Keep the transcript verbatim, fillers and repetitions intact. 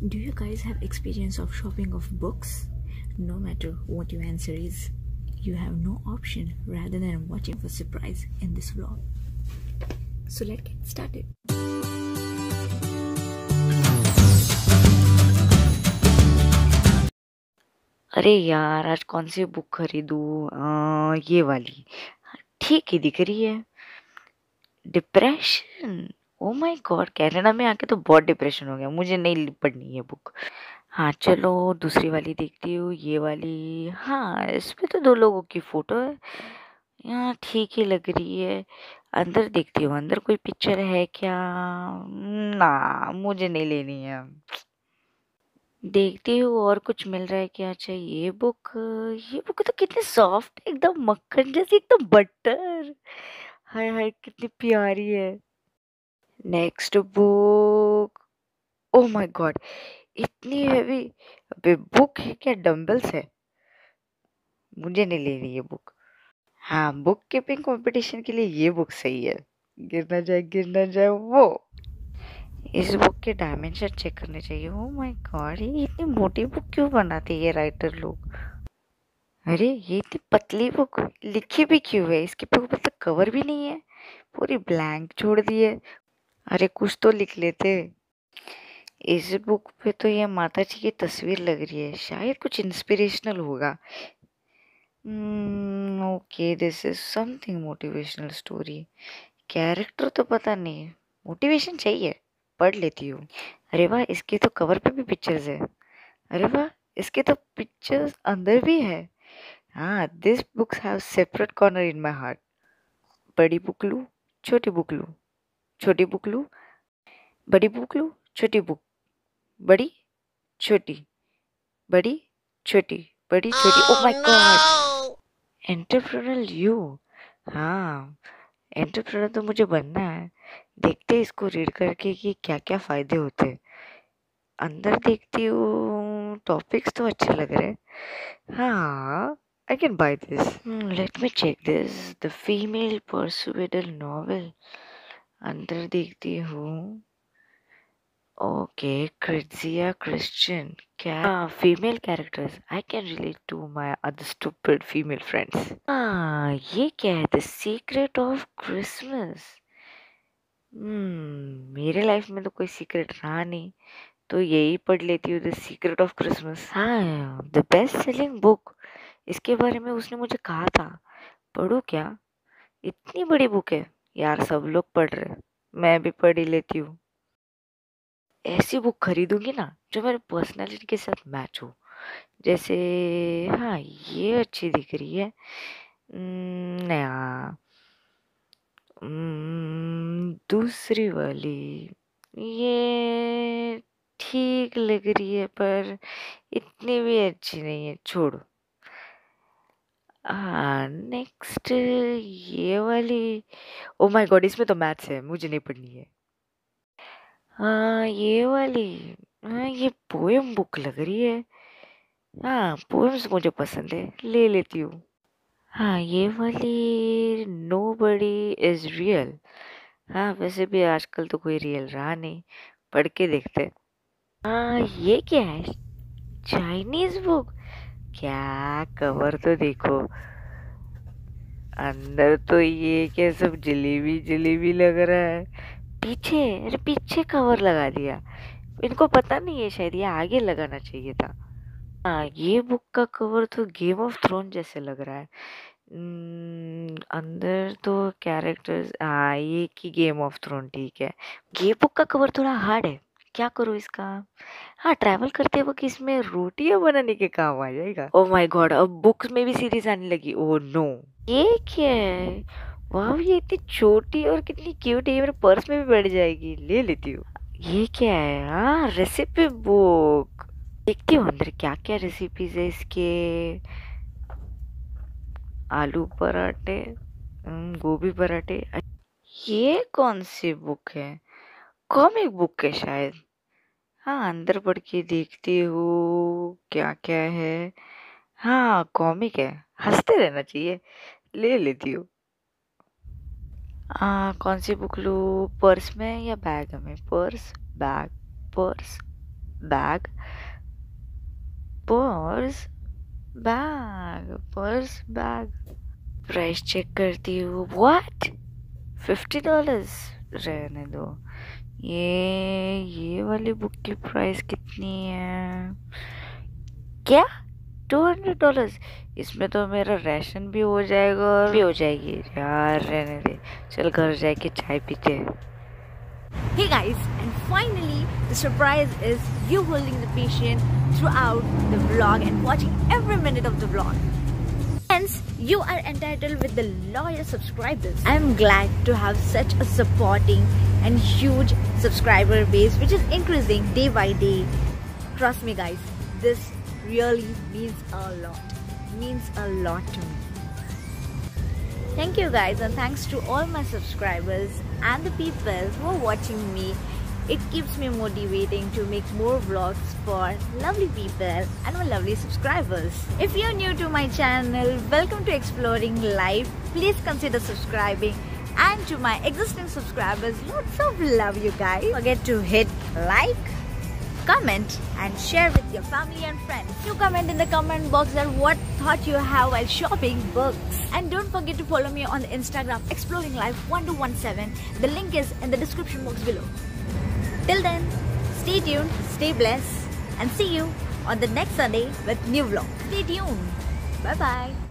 Do you guys have experience of shopping of books? No matter what your answer is, you have no option rather than watching for surprise in this vlog. So let's get started. अरे यार, आज कौन सी book खरीदूं? अ, ये वाली ठीक ही दिख रही है। Depression, oh my god, Canada में आके तो बहुत डिप्रेशन हो गया, मुझे नहीं पढ़नी है बुक। हाँ चलो दूसरी वाली देखती हूँ, ये वाली। हाँ इसमें तो दो लोगों की फोटो है, यहाँ ठीक ही लग रही है। अंदर देखती हूँ, अंदर कोई पिक्चर है क्या? ना, मुझे नहीं लेनी है। देखती हूँ और कुछ मिल रहा है क्या? अच्छा ये बुक, ये बुक तो कितनी सॉफ्ट, एकदम मक्खन जैसी, एकदम बटर। हाय हाय कितनी प्यारी है। Next book, oh my god, इतनी हैवी। अबे बुक है क्या, डंबल्स है? मुझे नहीं लेनी ये बुक। हाँ बुक कीपिंग कंपटीशन के लिए ये बुक सही है। गिर ना जाए, गिर ना जाए वो। इस बुक के डायमेंशन चेक करने चाहिए। ओह माय गॉड, ये इतनी मोटी बुक क्यों बनाते हैं ये राइटर लोग? अरे ये इतनी पतली बुक, लिखी भी क्यों है? इसके पे ऊपर तक कवर भी नहीं है, पूरी ब्लैंक छोड़ दी है। अरे कुछ तो लिख लेते। इस बुक पे तो ये माता जी की तस्वीर लग रही है, शायद कुछ इंस्पिरेशनल होगा। Okay, this is something motivational story. Character तो पता नहीं, मोटिवेशन चाहिए, पढ़ लेती हूँ। अरे वाह, इसके तो कवर पे भी पिक्चर्स है। अरे वाह, इसके तो पिक्चर्स अंदर भी है। हाँ, this books have separate corner in my heart. बड़ी बुक लूँ, छोटी बुक लूँ? छोटी बुक लूँ, बड़ी बुक लूँ, छोटी बुक? बड़ी, छोटी, बड़ी, छोटी, बड़ी, छोटी। Oh my god, entrepreneur you. हाँ, एंटरप्रेन्योर तो मुझे बनना है। देखते हैं इसको रीड करके कि क्या क्या फायदे होते हैं। अंदर देखती हूँ, टॉपिक्स तो अच्छे लग रहे हैं। हाँ, I can buy this. Hmm, let me check this. The female persuaded novel. अंदर देखती हूँ। ओके, क्रिजिया क्रिश्चियन। क्या female characters? I can relate to my other stupid female friends. हाँ, ये क्या है? The secret of Christmas. हम्म मेरे लाइफ में तो कोई सीक्रेट रहा नहीं, तो यही पढ़ लेती हूँ, द सीक्रेट ऑफ क्रिसमस। हाँ, द बेस्ट सेलिंग बुक। इसके बारे में उसने मुझे कहा था, पढ़ो क्या? इतनी बड़ी बुक है यार, सब लोग पढ़ रहे हैं, मैं भी पढ़ ही लेती हूँ। ऐसी बुक खरीदूंगी ना जो मेरे पर्सनालिटी के साथ मैच हो। जैसे, हाँ ये अच्छी दिख रही है। हम्म, नया, हम्म, दूसरी वाली, ये ठीक लग रही है पर इतनी भी अच्छी नहीं है, छोड़ो। हाँ नेक्स्ट, ये वाली। ओ माय गॉड, इसमें तो मैथ्स है, मुझे नहीं पढ़नी है। हाँ ये वाली, हाँ ये पोएम बुक लग रही है। हाँ पोएम्स मुझे पसंद है, ले लेती हूँ। हाँ ये वाली, नो बडी इज रियल। हाँ वैसे भी आजकल तो कोई रियल रहा नहीं, पढ़ के देखते। हाँ ये क्या है? Chinese book? क्या कवर तो देखो, अंदर तो ये क्या सब जलेबी जलेबी लग रहा है। पीछे, अरे पीछे कवर लगा दिया, इनको पता नहीं है शायद, ये आगे लगाना चाहिए था। हाँ ये बुक का कवर तो गेम ऑफ थ्रोन जैसे लग रहा है। न, अंदर तो कैरेक्टर्स, हाँ ये की गेम ऑफ थ्रोन ठीक है। ये बुक का कवर थोड़ा हार्ड है, क्या करूँ इसका? हाँ ट्रैवल करते वक्त इसमें रोटियां बनाने के काम आ जाएगा। ओह माय गॉड, अब बुक्स में भी सीरीज आने लगी। ओह नो, ये क्या है? वाह, ये इतनी छोटी और कितनी क्यूट है, ये मेरे पर्स में भी बैठ जाएगी, ले लेती हूँ। ये क्या है? हाँ रेसिपी बुक, देखती हूँ अंदर क्या क्या रेसिपीज है इसके। आलू पराठे, हम्म, गोभी पराठे। ये कौन सी बुक है? कॉमिक बुक है शायद। हाँ अंदर पढ़ के देखती हूँ क्या क्या है। हाँ कॉमिक है, हंसते रहना चाहिए, ले लेती हूँ। आ, कौन सी बुक लूँ? पर्स में या बैग में? Purse, bag, purse, bag, purse, bag, purse, bag. Price check करती हूँ. What? Fifty dollars. रहने दो. ये ये वाली बुक की प्राइस कितनी है? क्या? Two hundred dollars. इसमें तो मेरा राशन भी हो जाएगा और भी हो जाएगी. यार रहने दे. चल घर जाके चाय पीते हैं. Hey guys, and finally the surprise is you holding the patient throughout the vlog and watching every minute of the vlog. Hence, you are entitled with the loyal subscribers. I am glad to have such a supporting and huge subscriber base which is increasing day by day. Trust me guys, this really means a lot. Means a lot to me. Thank you guys, and thanks to all my subscribers and the people who are watching me. It keeps me motivating to make more vlogs for lovely people and my lovely subscribers. If you're new to my channel, welcome to Exploring Life. Please consider subscribing, and to my existing subscribers, lots of love you guys. Don't forget to hit like, comment and share with your family and friends. You comment in the comment box that what thought you have while shopping books. And don't forget to follow me on the Instagram Exploring Life one two one seven. The link is in the description box below. Till then, stay tuned, stay blessed, and see you on the next Sunday with new vlog. Stay tuned. Bye bye.